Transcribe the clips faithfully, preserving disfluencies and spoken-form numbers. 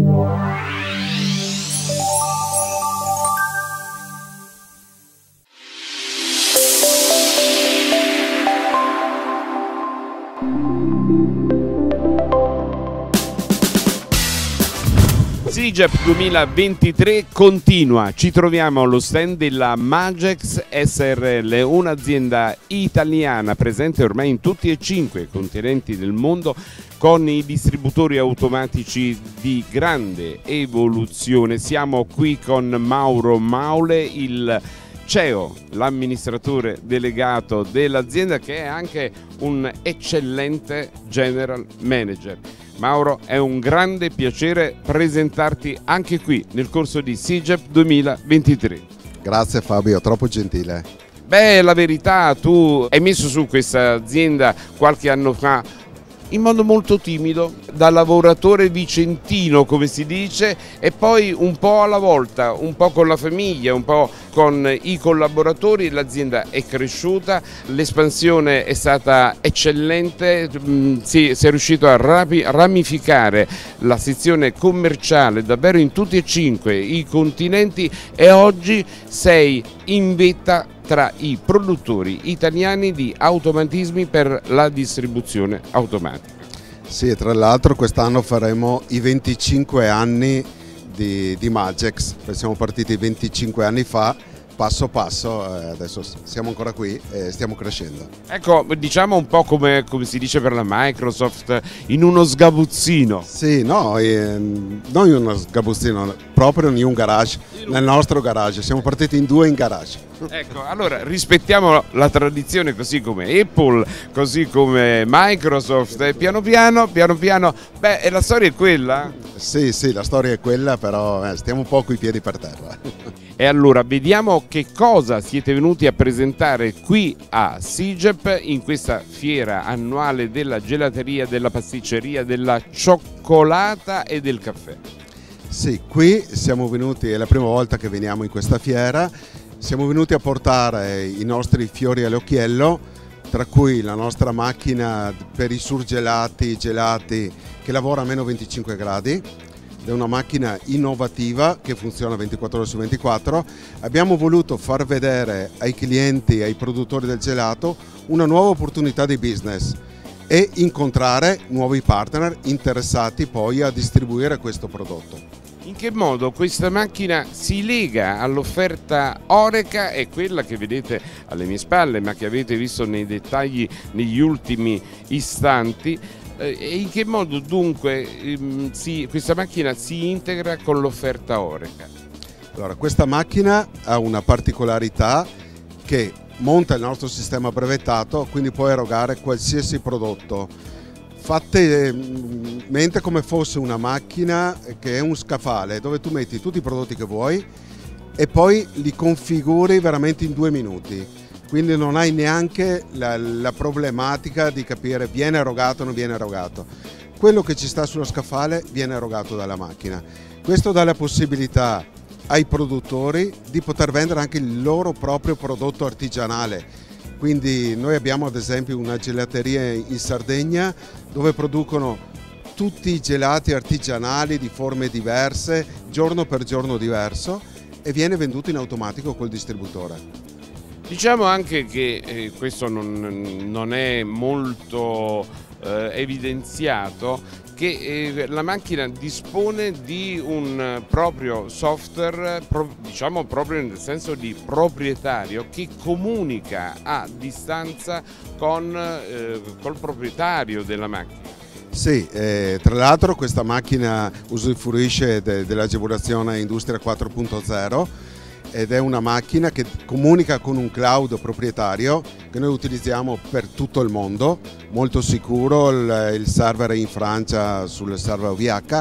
SIGEP duemilaventitré continua, ci troviamo allo stand della Magex S R L, un'azienda italiana presente ormai in tutti e cinque i continenti del mondo con i distributori automatici di grande evoluzione. Siamo qui con Mauro Maule, il C E O, l'amministratore delegato dell'azienda, che è anche un eccellente general manager. Mauro, è un grande piacere presentarti anche qui nel corso di SIGEP duemilaventitré. Grazie Fabio, troppo gentile. Beh, la verità, tu hai messo su questa azienda qualche anno fa in modo molto timido, da lavoratore vicentino come si dice, e poi un po' alla volta, un po' con la famiglia, un po' con i collaboratori. L'azienda è cresciuta, l'espansione è stata eccellente, si, si è riuscito a rapi, ramificare la sezione commerciale davvero in tutti e cinque i continenti, e oggi sei in vetta tra i produttori italiani di automatismi per la distribuzione automatica. Sì, tra l'altro quest'anno faremo i venticinque anni di, di Magex. Siamo partiti venticinque anni fa, passo passo, adesso siamo ancora qui e stiamo crescendo. Ecco, diciamo un po' come, come si dice per la Microsoft, in uno sgabuzzino. Sì, no, eh, non in uno sgabuzzino, proprio in un garage, nel nostro garage. Siamo partiti in due in garage. Ecco, allora rispettiamo la tradizione, così come Apple, così come Microsoft, e piano piano, piano piano, beh, e la storia è quella? Sì, sì, la storia è quella, però eh, stiamo un po' coi piedi per terra. E allora vediamo che cosa siete venuti a presentare qui a SIGEP, in questa fiera annuale della gelateria, della pasticceria, della cioccolata e del caffè. Sì, qui siamo venuti, è la prima volta che veniamo in questa fiera. Siamo venuti a portare i nostri fiori all'occhiello, tra cui la nostra macchina per i surgelati, gelati, che lavora a meno venticinque gradi. È una macchina innovativa che funziona ventiquattro ore su ventiquattro. Abbiamo voluto far vedere ai clienti, ai produttori del gelato, una nuova opportunità di business e incontrare nuovi partner interessati poi a distribuire questo prodotto. In che modo questa macchina si lega all'offerta Horeca, è quella che vedete alle mie spalle, ma che avete visto nei dettagli negli ultimi istanti, e in che modo dunque ehm, si, questa macchina si integra con l'offerta Horeca? Allora, questa macchina ha una particolarità che monta il nostro sistema brevettato, quindi può erogare qualsiasi prodotto. Fatte mente come fosse una macchina che è un scaffale dove tu metti tutti i prodotti che vuoi e poi li configuri veramente in due minuti, quindi non hai neanche la, la problematica di capire viene erogato o non viene erogato. Quello che ci sta sullo scaffale viene erogato dalla macchina. Questo dà la possibilità ai produttori di poter vendere anche il loro proprio prodotto artigianale. Quindi noi abbiamo ad esempio una gelateria in Sardegna dove producono tutti i gelati artigianali di forme diverse, giorno per giorno diverso, e viene venduto in automatico col distributore. Diciamo anche che eh, questo non, non è molto eh, evidenziato, che eh, la macchina dispone di un proprio software, pro, diciamo proprio nel senso di proprietario, che comunica a distanza con eh, col proprietario della macchina. Sì, eh, tra l'altro questa macchina usufruisce de, dell'agevolazione Industria quattro punto zero ed è una macchina che comunica con un cloud proprietario che noi utilizziamo per tutto il mondo, molto sicuro. Il, il server è in Francia sul server O V H,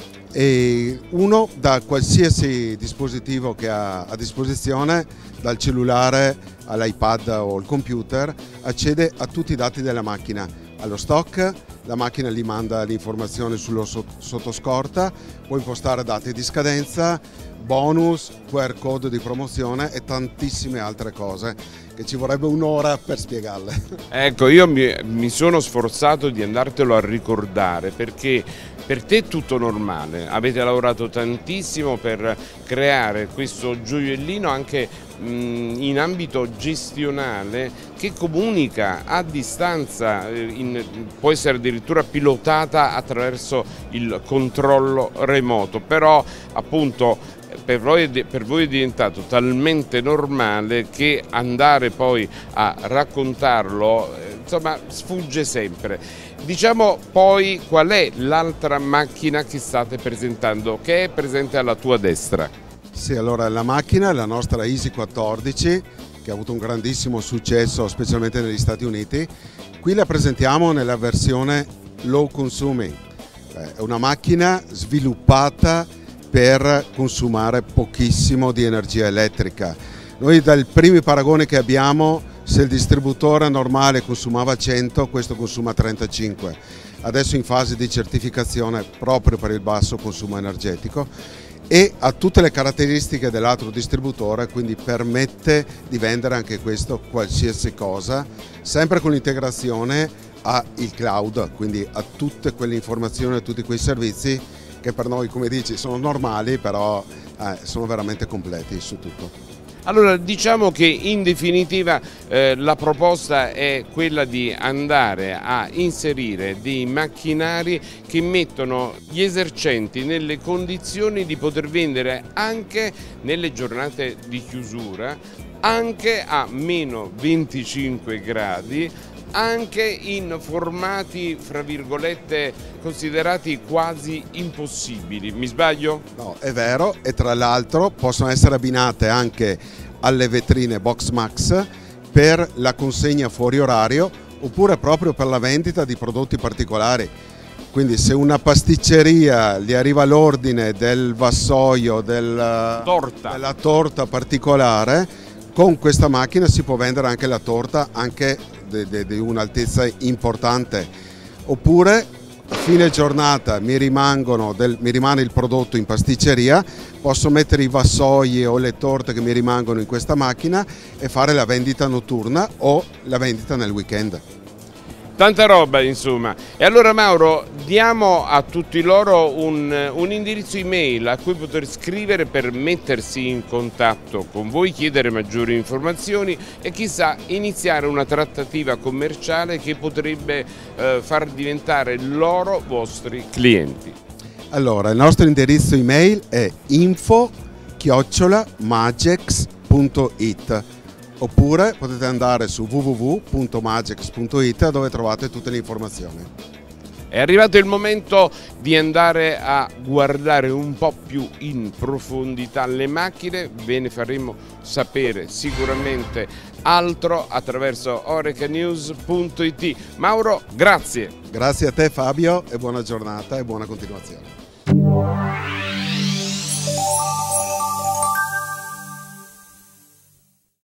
e uno da qualsiasi dispositivo che ha a disposizione, dal cellulare all'iPad o al computer, accede a tutti i dati della macchina, allo stock. La macchina gli manda l'informazione sullo sottoscorta, può impostare dati di scadenza, bonus, Q R code di promozione e tantissime altre cose che ci vorrebbe un'ora per spiegarle. Ecco, io mi, mi sono sforzato di andartelo a ricordare, perché Per te è tutto normale, avete lavorato tantissimo per creare questo gioiellino anche mh, in ambito gestionale che comunica a distanza, in, può essere addirittura pilotata attraverso il controllo remoto, però appunto per voi, per voi è diventato talmente normale che andare poi a raccontarlo insomma sfugge sempre. Diciamo poi qual è l'altra macchina che state presentando, che è presente alla tua destra? Sì, allora la macchina è la nostra Easy quattordici, che ha avuto un grandissimo successo specialmente negli Stati Uniti. Qui la presentiamo nella versione low consuming, è una macchina sviluppata per consumare pochissimo di energia elettrica. Noi dal primi paragone che abbiamo, se il distributore normale consumava cento, questo consuma trentacinque. Adesso in fase di certificazione proprio per il basso consumo energetico e ha tutte le caratteristiche dell'altro distributore, quindi permette di vendere anche questo qualsiasi cosa, sempre con l'integrazione al cloud, quindi a tutte quelle informazioni, a tutti quei servizi che per noi, come dici, sono normali, però eh, sono veramente completi su tutto. Allora diciamo che in definitiva eh, la proposta è quella di andare a inserire dei macchinari che mettono gli esercenti nelle condizioni di poter vendere anche nelle giornate di chiusura, anche a meno venticinque gradi, anche in formati fra virgolette considerati quasi impossibili, mi sbaglio? No, è vero, e tra l'altro possono essere abbinate anche alle vetrine Boxmax per la consegna fuori orario oppure proprio per la vendita di prodotti particolari. Quindi se una pasticceria gli arriva l'ordine del vassoio, del, torta. della torta particolare, con questa macchina si può vendere anche la torta, anche di un'altezza importante, oppure a fine giornata mi, rimangono del, mi rimane il prodotto in pasticceria, posso mettere i vassoi o le torte che mi rimangono in questa macchina e fare la vendita notturna o la vendita nel weekend. Tanta roba insomma. E allora Mauro, diamo a tutti loro un, un indirizzo email a cui poter scrivere per mettersi in contatto con voi, chiedere maggiori informazioni e chissà iniziare una trattativa commerciale che potrebbe eh, far diventare loro vostri clienti. Allora, il nostro indirizzo email è info chiocciola magex punto it. Oppure potete andare su w w w punto magex punto it dove trovate tutte le informazioni. È arrivato il momento di andare a guardare un po' più in profondità le macchine, ve ne faremo sapere sicuramente altro attraverso oreca news punto it. Mauro, grazie. Grazie a te Fabio e buona giornata e buona continuazione.